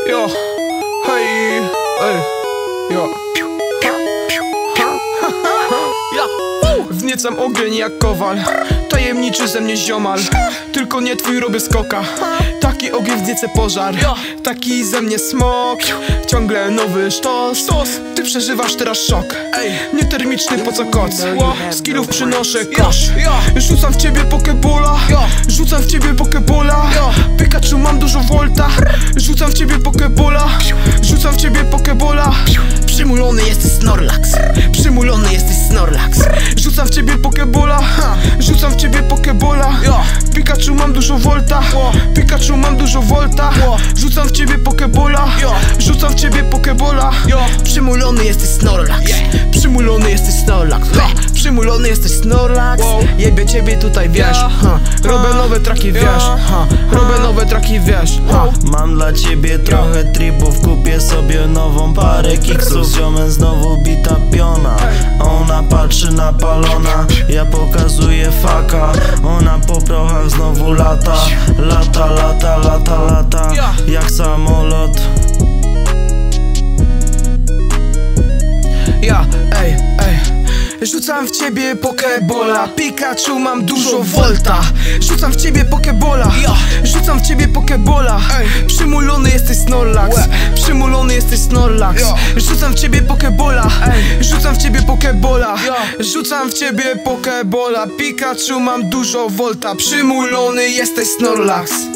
Jo, hej, ej, jo. Wniecam ogień jak kowal, tajemniczy ze mnie ziomal. Tylko nie twój robię skoka. Taki ogień wniecę pożar, taki ze mnie smok. Ciągle nowy sztos. Ty przeżywasz teraz szok. Nietermiczny po co koc. Skillów przynoszę kosz. Rzucam w ciebie pokebola. Rzucam w ciebie pokebola. Pikachu mam dużo volta. Rzucam w ciebie pokebola. Rzucam w ciebie pokebola. Przymulony jesteś Snorlax. Przymulony jesteś Snorlax. Rzucam w ciebie pokebola. Rzucam w ciebie pokebola. Pikachu mam dużo volta. Pikachu mam dużo volta. Rzucam w ciebie pokebola. Rzucam w ciebie pokebola. Przymulony jesteś Snorlax. Przymulony jesteś Snorlax. Przymulony jesteś Snorlax. Jebie ciebie tutaj, wiesz. Robię nowe traki, wiesz. Robię nowe traki, wiesz. Mam dla ciebie trochę tripów. Kupię sobie nową parę kiksów. Ziomem znowu bita piona. Ona patrzy napalona. Ja pokazuję faka. Ona po prochach znowu lata. Lata, lata, lata, lata. Jak samolot. Rzucam w ciebie pokebola. Pikachu mam dużo volta. Rzucam w ciebie pokebola. Rzucam w ciebie pokebola. Przymulony jesteś Snorlax. Przymulony jesteś Snorlax. Rzucam w ciebie pokebola. Rzucam w ciebie pokebola. Rzucam w ciebie pokebola. Pikachu mam dużo volta. Przymulony jesteś Snorlax.